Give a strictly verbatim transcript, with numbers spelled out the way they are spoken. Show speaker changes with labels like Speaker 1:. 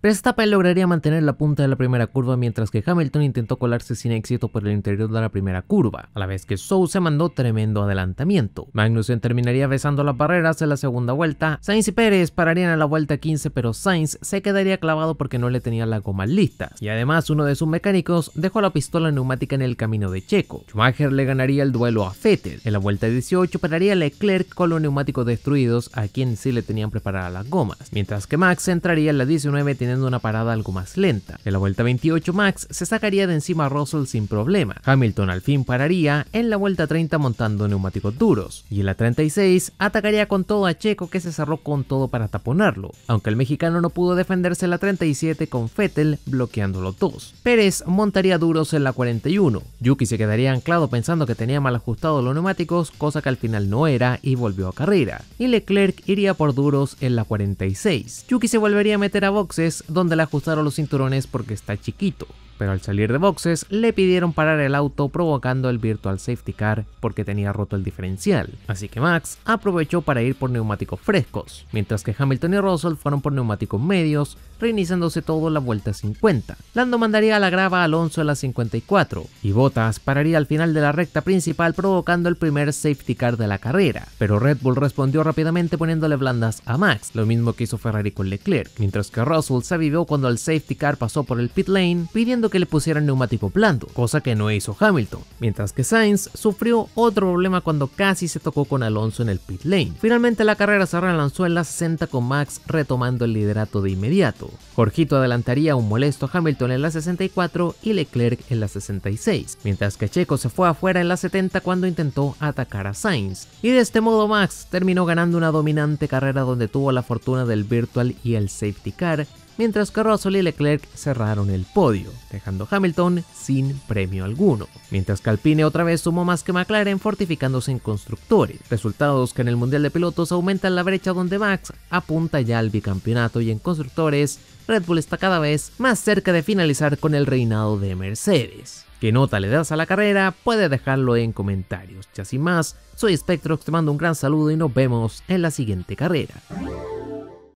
Speaker 1: Verstappen lograría mantener la punta de la primera curva mientras que Hamilton intentó colarse sin éxito por el interior de la primera curva, a la vez que Zhou se mandó tremendo adelantamiento. Magnussen terminaría besando las barreras en la segunda vuelta, Sainz y Pérez pararían a la vuelta quince, pero Sainz se quedaría clavado porque no le tenía las gomas listas, y además uno de sus mecánicos dejó la pistola neumática en el camino de Checo. Schumacher le ganaría el duelo a Vettel. En la vuelta dieciocho pararía Leclerc con los neumáticos destruidos, a quien sí le tenían preparadas las gomas, mientras que Max entraría en la diecinueve teniendo una parada algo más lenta. En la vuelta veintiocho Max se sacaría de encima a Russell sin problema. Hamilton al fin pararía en la vuelta treinta montando neumáticos duros, y en la treinta y seis atacaría con todo a Checo, que se cerró con todo para taponarlo, aunque el mexicano no pudo defenderse en la treinta y siete con Vettel bloqueando los dos. Pérez montaría duros en la cuarenta y uno. Yuki se quedaría anclado pensando que tenía mal ajustados los neumáticos, cosa que al final no era, y volvió a carrera. Y Leclerc iría por duros en la cuarenta y seis. Yuki se volvería a meter a boxes donde le ajustaron los cinturones porque está chiquito, pero al salir de boxes le pidieron parar el auto, provocando el virtual safety car porque tenía roto el diferencial, así que Max aprovechó para ir por neumáticos frescos, mientras que Hamilton y Russell fueron por neumáticos medios, reiniciándose todo en la vuelta cincuenta. Lando mandaría a la grava a Alonso en la cincuenta y cuatro, y Bottas pararía al final de la recta principal provocando el primer safety car de la carrera, pero Red Bull respondió rápidamente poniéndole blandas a Max, lo mismo que hizo Ferrari con Leclerc, mientras que Russell se avivó cuando el safety car pasó por el pit lane pidiendo que le pusieran neumático blando, cosa que no hizo Hamilton, mientras que Sainz sufrió otro problema cuando casi se tocó con Alonso en el pit lane. Finalmente la carrera se relanzó en la sesenta con Max retomando el liderato de inmediato. Jorgito adelantaría a un molesto Hamilton en la sesenta y cuatro y Leclerc en la sesenta y seis, mientras que Checo se fue afuera en la setenta cuando intentó atacar a Sainz, y de este modo Max terminó ganando una dominante carrera donde tuvo la fortuna del virtual y el safety car, mientras que Russell y Leclerc cerraron el podio, dejando a Hamilton sin premio alguno, mientras que Alpine otra vez sumó más que McLaren, fortificándose en constructores, resultados que en el Mundial de Pilotos aumentan la brecha donde Max apunta ya al bicampeonato, y en constructores Red Bull está cada vez más cerca de finalizar con el reinado de Mercedes. ¿Qué nota le das a la carrera? Puede dejarlo en comentarios. Ya sin más, soy Spectrox, te mando un gran saludo y nos vemos en la siguiente carrera.